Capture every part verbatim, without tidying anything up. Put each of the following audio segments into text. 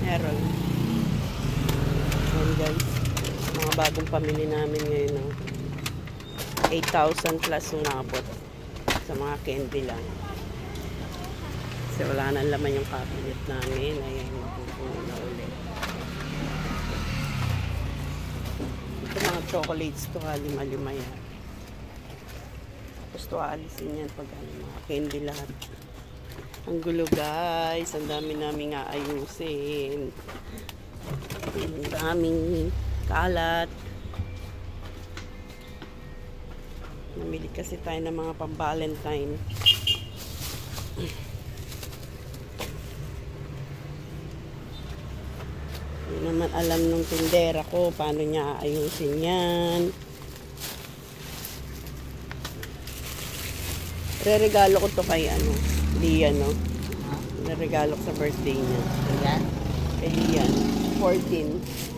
Meron. Ayan guys. Mga bagong pamili namin ngayon. No? eight thousand plus umabot sa mga candy lang. Kasi wala na laman yung cabinet namin. Ayan, mapupuno na ulit. Ito mga chocolates to ha. Lima-lima yan. Gusto aalisin yan pag ano, mga candy lahat. Ang gulo guys. Ang dami namin nga ayusin. Ang daming kalat. Namili kasi tayo ng mga pang-Valentine. Hindi naman alam nung tindera ko paano niya ayusin yan. Re-regalo ko to kay ano, Lian, no? Re-regalo ko sa birthday niya. Ayan. Kay Lian. fourteen.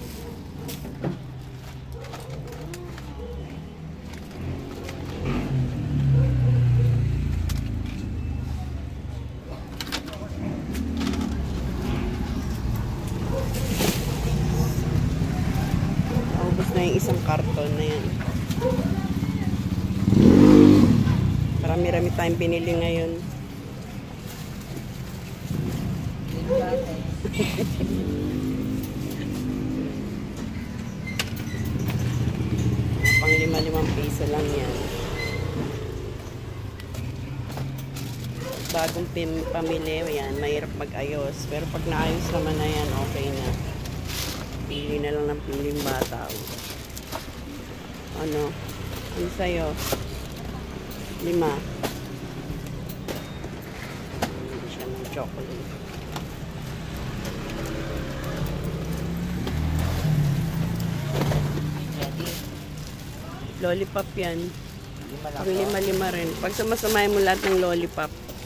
Naubos na yung isang karton na yan. Marami-rami tayong binili ngayon. Pang lima-limang piso lang yan. Bagong pamili, yan, mahirap mag-ayos. Pero pag naayos naman na yan, okay na. Pili na lang ng piling bata. Ano? Ano sa'yo? Lima. Hindi siya ng chocolate. Lollipop yan. Pag lima-lima rin. Pag sumasamay mo lahat ng lollipop.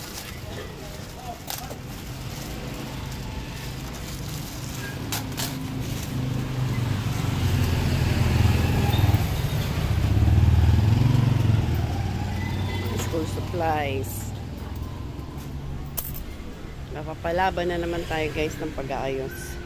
School supplies. Napapalaban na naman tayo guys ng pag-aayos.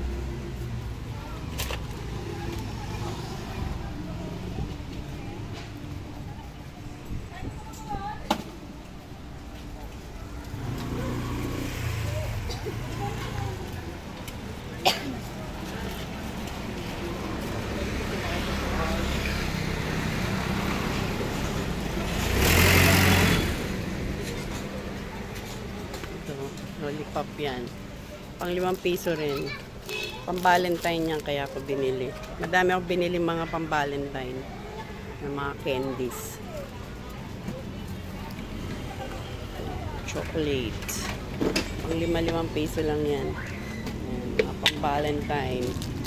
Lollipop yan. Pang limang piso rin. Pang Valentine yan kaya ako binili. Madami ako binili mga pang Valentine. Ng mga candies. Chocolate. Pang lima-limang piso lang yan. Ayan, mga pang Valentine.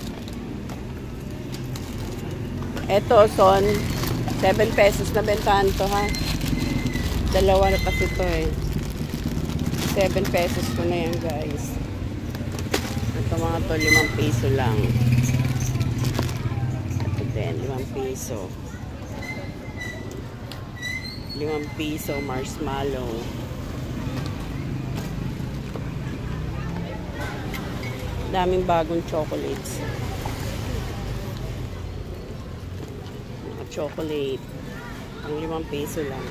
Eto, son. seven pesos na bentahan to ha. Dalawa na kasi to eh. seven pesos ko na yan guys. Ito mga to limang piso lang. Ito din limang piso. limang piso marshmallow. Daming bagong chocolates. Mga chocolate. Ang limang piso lang.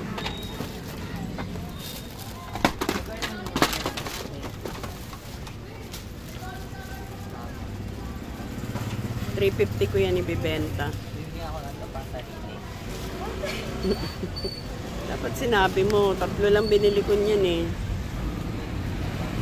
three fifty ko yan ibibenta. Bibigyan ako ng tapang sarili. Dapat sinabi mo, tatlo lang binili ko niyan eh.